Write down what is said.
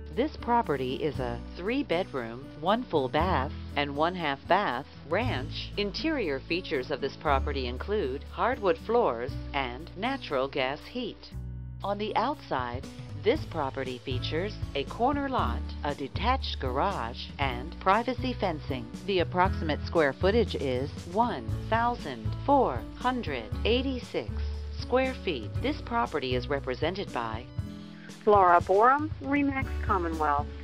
This property is a 3-bedroom, 1 full bath, and 1/2 bath ranch. Interior features of this property include hardwood floors and natural gas heat. On the outside, this property features a corner lot, a detached garage, and privacy fencing. The approximate square footage is 1,486 square feet. This property is represented by Borum, Remax Commonwealth.